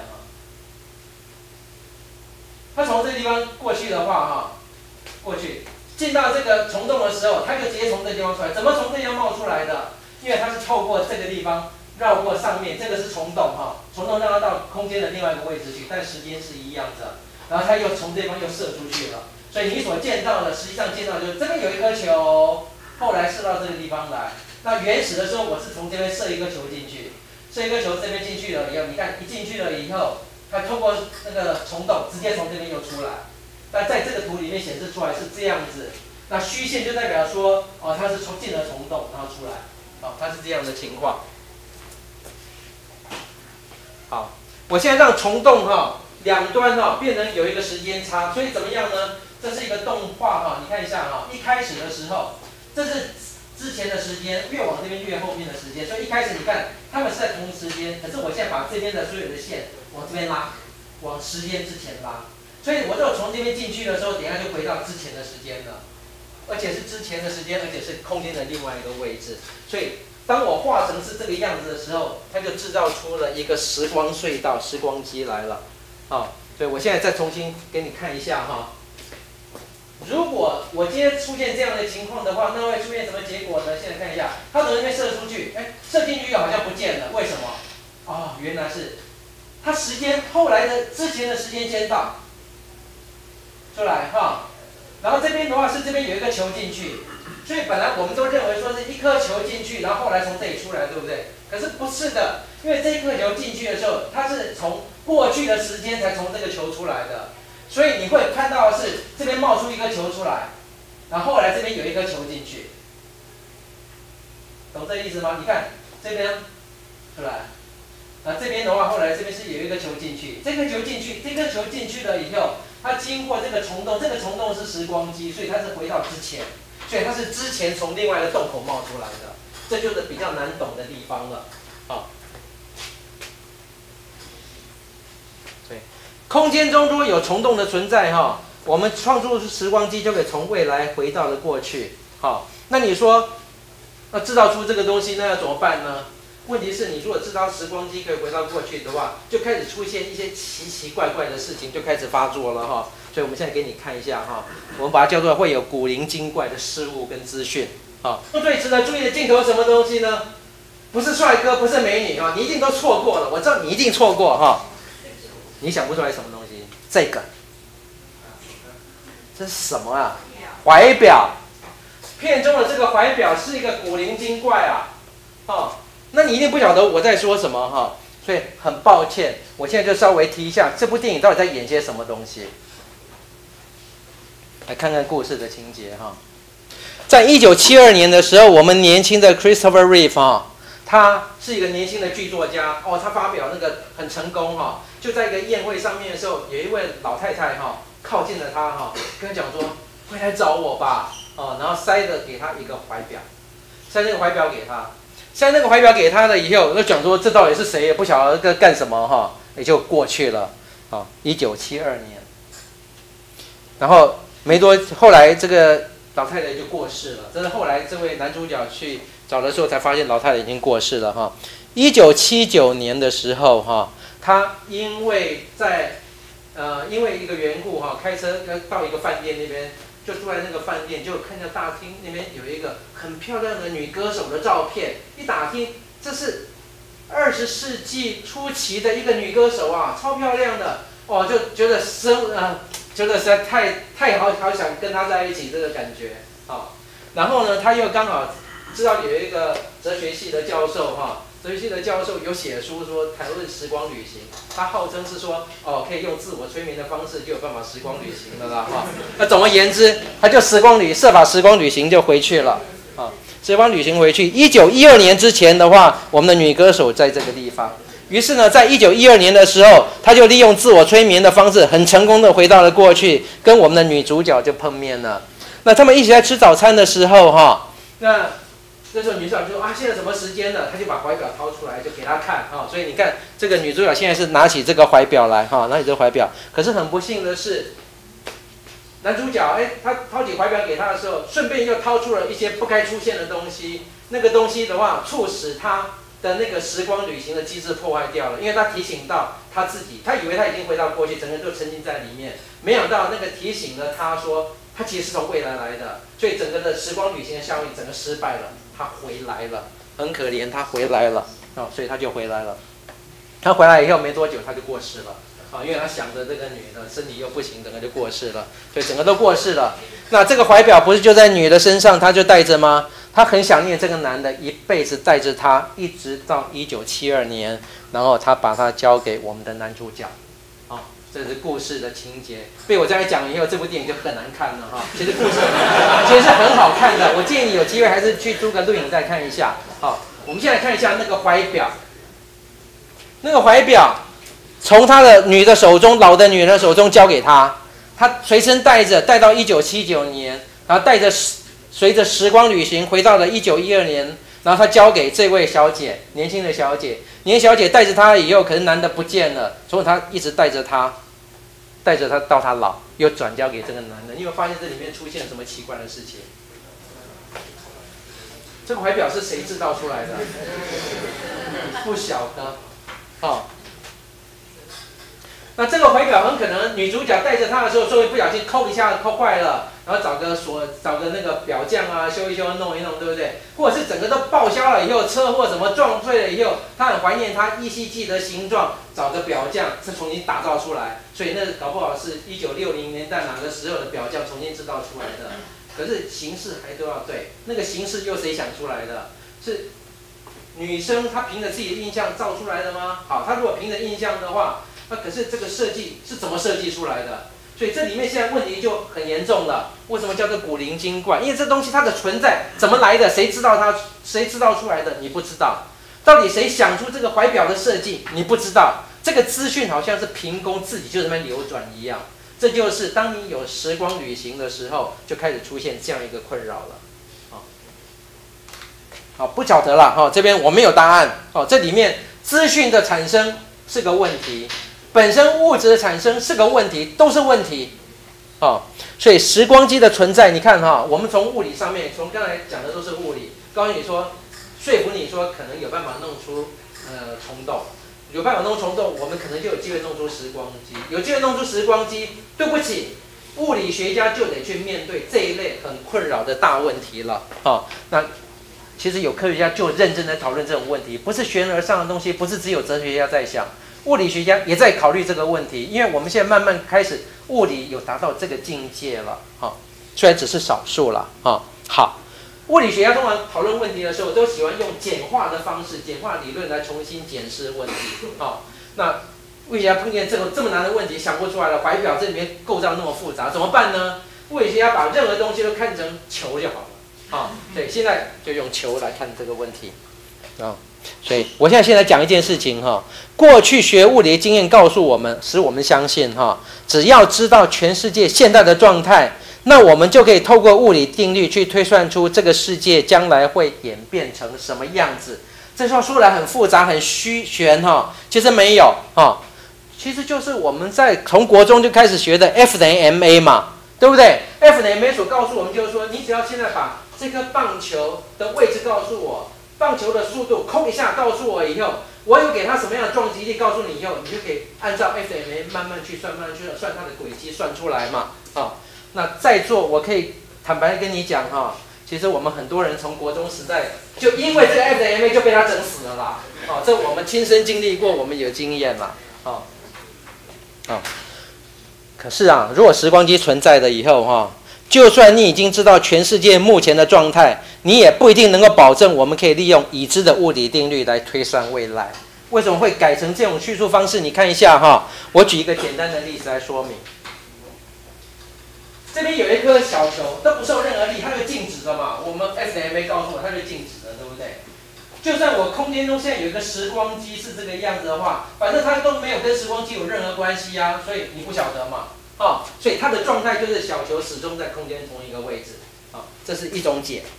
[SPEAKER 1] 它从这个地方过去的话过去进到这个虫洞的时候，它就直接从这个地方出来。怎么从这个地方冒出来的？因为它是透过这个地方。绕过上面，这个是虫洞虫洞让它到空间的另外一个位置去，但时间是一样的。然后它又从这地方又射出去了，所以你所见到的，实际上见到就是这边有一颗球，后来射到这个地方来。那原始的时候，我是从这边射一颗球进去，射一颗球这边进去了以后，你看一进去了以后，它透过那个虫洞直接从这边又出来。但在这个图里面显示出来是这样子，那虚线就代表说它是进了虫洞然后出来，它是这样的情况。好，我现在让虫洞两端变成有一个时间差，所以怎么样呢？这是一个动画你看一下一开始的时候，这是之前的时间，越往这边越后面的时间，所以一开始你看他们是在同时间，可是我现在把这边的所有的线往这边拉，往时间之前拉，所以我如果从这边进去的时候，等一下就回到之前的时间了，而且是之前的时间，而且是空间的另外一个位置，所以。当我画成是这个样子的时候，它就制造出了一个时光隧道、时光机来了。所以我现在再重新给你看一下如果我今天出现这样的情况的话，那会出现什么结果呢？现在看一下，它从这边射出去，射进去好像不见了，为什么？原来是它时间后来的之前的时间先到出来然后这边的话是这边有一个球进去。所以本来我们都认为说是一颗球进去，然后后来从这里出来，对不对？可是不是的，因为这一颗球进去的时候，它是从过去的时间才从这个球出来的，所以你会看到的是这边冒出一颗球出来，然后后来这边有一颗球进去，懂这意思吗？你看这边出来，这边的话后来这边是有一个球进去，这颗球进去了以后，它经过这个虫洞，这个虫洞是时光机，所以它是回到之前。所以它是之前从另外的洞口冒出来的，这就是比较难懂的地方了。对，空间中如果有虫洞的存在我们创作时光机就可以从未来回到了过去。那你说，那制造出这个东西，那要怎么办呢？问题是你如果制造时光机可以回到过去的话，就开始出现一些奇奇怪怪的事情，就开始发作了所以我们现在给你看一下我们把它叫做会有古灵精怪的事物跟资讯最值得注意的镜头是什么东西呢？不是帅哥，不是美女你一定都错过了，我知道你一定错过你想不出来什么东西？这个，这是什么啊？怀表。片中的这个怀表是一个古灵精怪那你一定不晓得我在说什么所以很抱歉，我现在就稍微提一下这部电影到底在演些什么东西。来看看故事的情节哈。在1972年的时候，我们年轻的 Christopher Reeve 哈，他是一个年轻的剧作家哦，他发表那个很成功哈。就在一个宴会上面的时候，有一位老太太哈靠近了他哈，跟他讲说：“回来找我吧。”哦，然后塞了给他一个怀表，塞那个怀表给他。塞那个怀表给他了以后，就讲说这到底是谁也不晓得干什么哈，也就过去了。啊，1972年，然后没多，后来这个老太太就过世了。这是后来这位男主角去找的时候才发现老太太已经过世了哈。1979年的时候哈，他因为一个缘故哈，开车到一个饭店那边。就住在那个饭店，就看见大厅那边有一个很漂亮的女歌手的照片。一打听，这是20世纪初期的一个女歌手啊，超漂亮的哦，就觉得觉得实在太好想跟她在一起这个感觉啊。然后呢，他又刚好知道有一个哲学系的教授哈。哲学系的教授有写书说谈论时光旅行，他号称是说哦可以用自我催眠的方式就有办法时光旅行了啦哈。那总而言之，他就设法时光旅行就回去了啊，时光旅行回去。1912年之前的话，我们的女歌手在这个地方。于是呢，在1912年的时候，他就利用自我催眠的方式，很成功的回到了过去，跟我们的女主角就碰面了。那他们一起在吃早餐的时候哈，那。这时候女主角就说啊，现在什么时间了？她就把怀表掏出来，就给他看哈。所以你看，这个女主角现在是拿起这个怀表来哈，拿起这个怀表。可是很不幸的是，男主角他掏起怀表给他的时候，顺便又掏出了一些不该出现的东西。那个东西的话，促使他的那个时光旅行的机制破坏掉了，因为他提醒到他自己，他以为他已经回到过去，整个人就沉浸在里面，没想到那个提醒了他说，他其实是从未来来的，所以整个的时光旅行的效应整个失败了。他回来了，很可怜，他回来了所以他就回来了。他回来以后没多久，他就过世了因为他想着这个女的身体又不行，整个就过世了，所以整个都过世了。那这个怀表不是就在女的身上，他就带着吗？他很想念这个男的，一辈子带着他，一直到1972年，然后他把他交给我们的男主角。这是故事的情节，被我这样讲以后，这部电影就很难看了哈。其实故事其实是很好看的，我建议你有机会还是去租个录影带看一下。好，我们现在看一下那个怀表。那个怀表从他的女的手中，老的女人的手中交给他，他随身带着，带到1979年，然后带着随着时光旅行回到了1912年。然后他交给这位小姐，年轻的小姐，年轻小姐带着他以后，可是男的不见了，所以他一直带着他到他老，又转交给这个男的。你有发现这里面出现了什么奇怪的事情？这个怀表是谁制造出来的？不晓得。那这个怀表很可能女主角带着他的时候，终于不小心抠一下抠坏了，然后找个那个表匠啊修一修弄一弄，对不对？或者是整个都报销了以后，车祸什么撞碎了以后，他很怀念他依稀记得形状，找个表匠再重新打造出来。所以那搞不好是1960年代哪个时候的表匠重新制造出来的。可是形式还都要对，那个形式又谁想出来的？是女生她凭着自己的印象造出来的吗？好，她如果凭着印象的话。那可是这个设计是怎么设计出来的？所以这里面现在问题就很严重了。为什么叫做古灵精怪？因为这东西它的存在怎么来的？谁知道出来的？你不知道。到底谁想出这个怀表的设计？你不知道。这个资讯好像是凭空自己就在那边流转一样。这就是当你有时光旅行的时候，就开始出现这样一个困扰了。好，不晓得了这边我没有答案这里面资讯的产生是个问题。本身物质的产生是个问题，都是问题，所以时光机的存在，你看我们从物理上面，从刚才讲的都是物理，告诉你说，说服你说可能有办法弄出虫洞，有办法弄虫洞，我们可能就有机会弄出时光机，有机会弄出时光机，对不起，物理学家就得去面对这一类很困扰的大问题了，那其实有科学家就认真的讨论这种问题，不是形而上的东西，不是只有哲学家在想。物理学家也在考虑这个问题，因为我们现在慢慢开始物理有达到这个境界了，虽然只是少数了，好， 物理学家通常讨论问题的时候，都喜欢用简化的方式、简化理论来重新检视问题。好，那物理学家碰见这么难的问题想不出来了，怀表这里面构造那么复杂，怎么办呢？物理学家把任何东西都看成球就好了。好，对，现在就用球来看这个问题。所以我现在讲一件事情哈，过去学物理的经验告诉我们，使我们相信哈，只要知道全世界现在的状态，那我们就可以透过物理定律去推算出这个世界将来会演变成什么样子。这话说来很复杂、很虚玄哈，其实没有哈，其实就是我们在从国中就开始学的 F 等于 ma 嘛，对不对 ？F 等于 ma 所告诉我们就是说，你只要现在把这颗棒球的位置告诉我。棒球的速度，空一下告诉我以后，我有给它什么样的撞击力，告诉你以后，你就可以按照 F 等于 ma 慢慢去算它的轨迹算出来嘛。那在座我可以坦白跟你讲哈，其实我们很多人从国中时代就因为这个 F 等于 ma 就被他整死了啦。这我们亲身经历过，我们有经验啦。可是啊，如果时光机存在了以后哈。就算你已经知道全世界目前的状态，你也不一定能够保证我们可以利用已知的物理定律来推算未来。为什么会改成这种叙述方式？你看一下哈，我举一个简单的例子来说明。这边有一颗小球，都不受任何力，它就静止的嘛。我们 F 等于 ma 告诉我它就静止的，对不对？就算我空间中现在有一个时光机是这个样子的话，反正它都没有跟时光机有任何关系啊，所以你不晓得嘛。所以它的状态就是小球始终在空间同一个位置，这是一种解。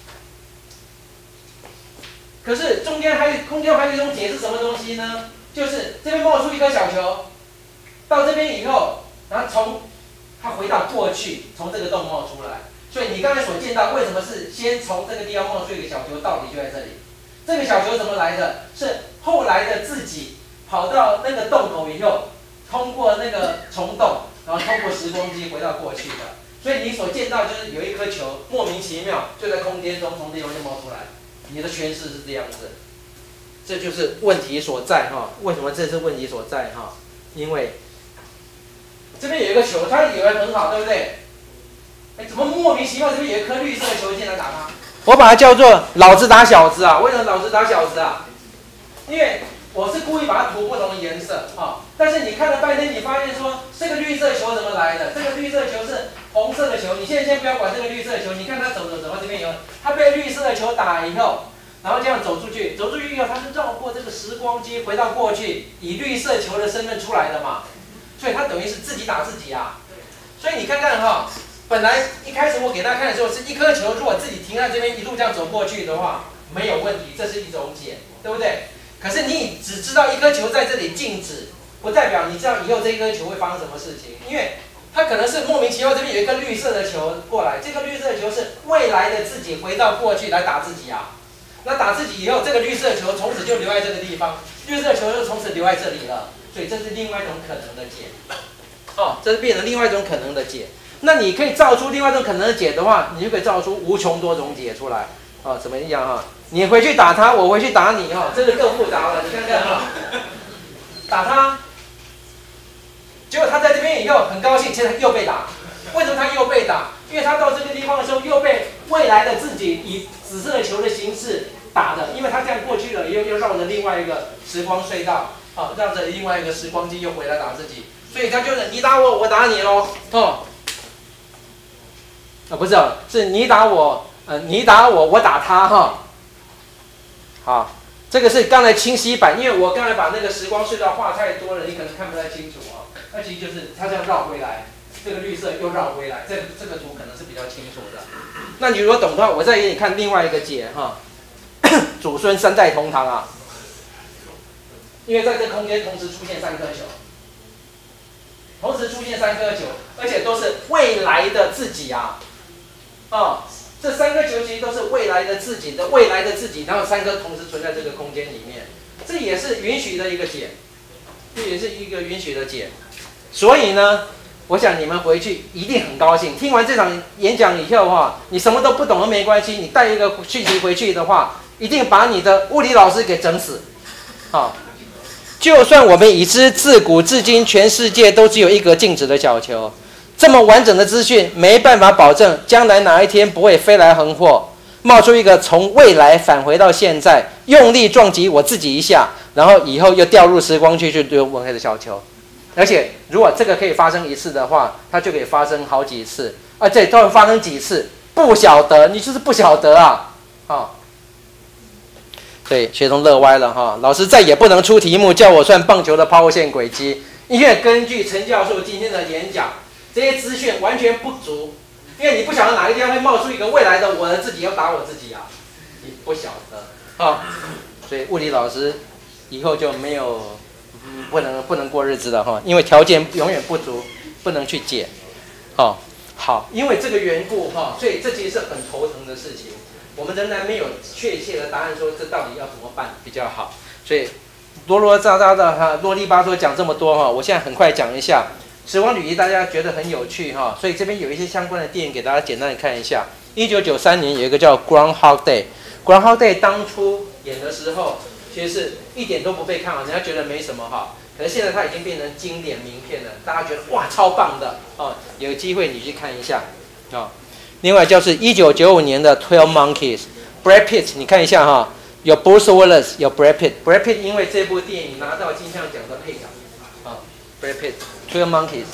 [SPEAKER 1] 可是空间还有一种解是什么东西呢？就是这边冒出一颗小球，到这边以后，然后它回到过去，从这个洞冒出来。所以你刚才所见到，为什么是先从这个地方冒出一个小球，道理就在这里。这个小球怎么来的？是后来的自己跑到那个洞口以后，通过那个虫洞。然后通过时光机回到过去的，所以你所见到就是有一颗球莫名其妙就在空间中从地方就冒出来，你的诠释是这样子，这就是问题所在哈。为什么这是问题所在哈？因为这边有一个球，它以为很好，对不对？怎么莫名其妙这边有一颗绿色的球进来打它？我把它叫做老子打小子啊！为什么老子打小子啊？因为我是故意把它涂不同的颜色但是你看了半天，你发现说这个绿色球怎么来的？这个绿色球是红色的球。你现在先不要管这个绿色球，你看它走到这边以后，它被绿色的球打以后，然后这样走出去以后，它是绕过这个时光机回到过去，以绿色球的身份出来的嘛。所以它等于是自己打自己啊。所以你看看本来一开始我给大家看的时候是一颗球，如果自己停在这边一路这样走过去的话，没有问题，这是一种解，对不对？可是你只知道一颗球在这里静止，不代表你知道以后这一颗球会发生什么事情，因为它可能是莫名其妙这边有一颗绿色的球过来，这个绿色的球是未来的自己回到过去来打自己啊。那打自己以后，这个绿色球从此就留在这个地方，绿色球就从此留在这里了，所以这是另外一种可能的解。这是变成另外一种可能的解。那你可以造出另外一种可能的解的话，你就可以造出无穷多种解出来。怎么样你回去打他，我回去打你这就更复杂了。你看看打他，结果他在这边以后很高兴，现在又被打。为什么他又被打？因为他到这个地方的时候又被未来的自己以紫色的球的形式打的，因为他这样过去了，又绕着另外一个时光隧道，绕着另外一个时光机又回来打自己，所以他就是你打我，我打你咯。不是是你打我，你打我，我打他好，这个是刚才清晰版，因为我刚才把那个时光隧道画太多了，你可能看不太清楚那其实就是它这样绕回来，这个绿色又绕回来，这个图可能是比较清楚的。那你如果懂的话，我再给你看另外一个解祖孙三代同堂因为在这空间同时出现3颗球，而且都是未来的自己这3颗球其实都是未来的自己，然后3颗同时存在这个空间里面，这也是允许的一个解，所以呢，我想你们回去一定很高兴。听完这场演讲以后你什么都不懂都没关系，你带一个讯息回去的话，一定把你的物理老师给整死。就算我们已知自古至今全世界都只有一个静止的小球，这么完整的资讯没办法保证将来哪一天不会飞来横祸。 冒出一个从未来返回到现在，用力撞击我自己一下，然后以后又掉入时光去丢温黑的小球。而且如果这个可以发生一次的话，它就可以发生好几次，而且都会发生几次，不晓得，你就是不晓得啊，对，学生乐歪了哈，老师再也不能出题目叫我算棒球的抛物线轨迹，因为根据陈教授今天的演讲，这些资讯完全不足，因为你不晓得哪一天会冒出一个未来的我的自己要打我自己啊，你不晓得啊，所以物理老师以后就没有不能过日子了哈，因为条件永远不足，不能去解，好，因为这个缘故哈，所以这其实是很头疼的事情。我们仍然没有确切的答案，说这到底要怎么办比较好。所以啰啰喳喳的哈，啰里吧嗦讲这么多哈，我现在很快讲一下《时光旅记》，大家觉得很有趣哈，所以这边有一些相关的电影给大家简单的看一下。1993年有一个叫《Groundhog Day》，Groundhog Day 当初演的时候，其实是一点都不被看好，人家觉得没什么哈。可是现在它已经变成经典名片了，大家觉得哇超棒的哦，有机会你去看一下啊。另外就是1995年的12 Monkeys，Brad Pitt 你看一下哈，有 Bruce Willis， 有 Brad Pitt，Brad Pitt 因为这部电影拿到金像奖的配角啊 ，Brad Pitt 12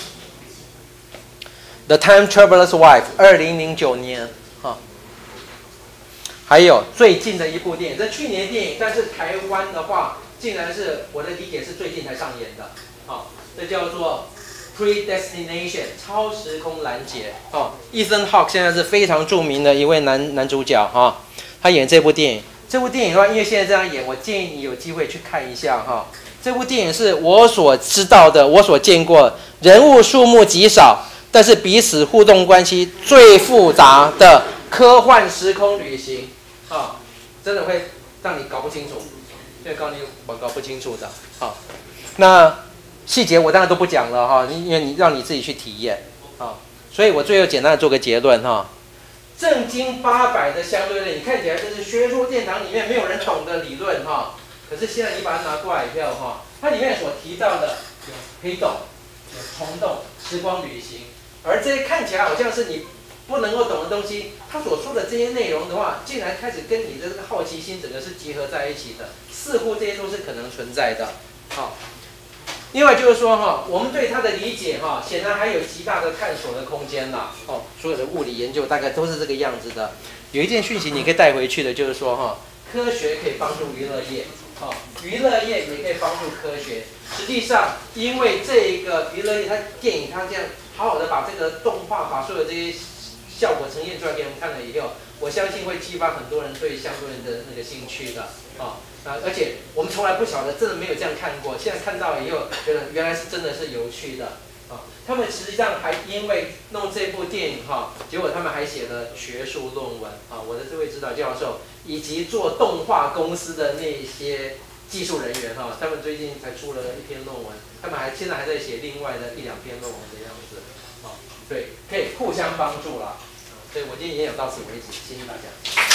[SPEAKER 1] Monkeys，The Time Traveler's Wife 2009年啊，还有最近的一部电影，这去年电影，但是台湾的话，竟然是我的理解是最近才上演的，这叫做。Predestination 超时空拦截Ethan Hawke 现在是非常著名的一位男主角他演这部电影。这部电影的话，因为现在这样演，我建议你有机会去看一下这部电影是我所知道的，我所见过人物数目极少，但是彼此互动关系最复杂的科幻时空旅行真的会让你搞不清楚，就告诉你我搞不清楚的那。细节我当然都不讲了因为你让你自己去体验所以我最后简单的做个结论正经八百的相对论，你看起来这是学术殿堂里面没有人懂的理论可是现在你把它拿过来以后它里面所提到的有黑洞、有虫洞、时光旅行，而这些看起来好像是你不能够懂的东西，它所说的这些内容的话，竟然开始跟你的这个好奇心整个是结合在一起的，似乎这些都是可能存在的另外就是说我们对它的理解显然还有极大的探索的空间啦所有的物理研究大概都是这个样子的。有一件讯息你可以带回去的，就是说科学可以帮助娱乐业娱乐业也可以帮助科学。实际上，因为这一个娱乐业，它电影它这样好好的把这个动画，把所有这些效果呈现出来给我们看了以后，我相信会激发很多人对相对论的那个兴趣的而且我们从来不晓得，真的没有这样看过。现在看到以后，觉得原来是真的是有趣的他们实际上还因为弄这部电影结果他们还写了学术论文我的这位指导教授以及做动画公司的那些技术人员他们最近才出了一篇论文，他们现在还在写另外的1、2篇论文的样子对，可以互相帮助啦。所以我今天也有到此为止，谢谢大家。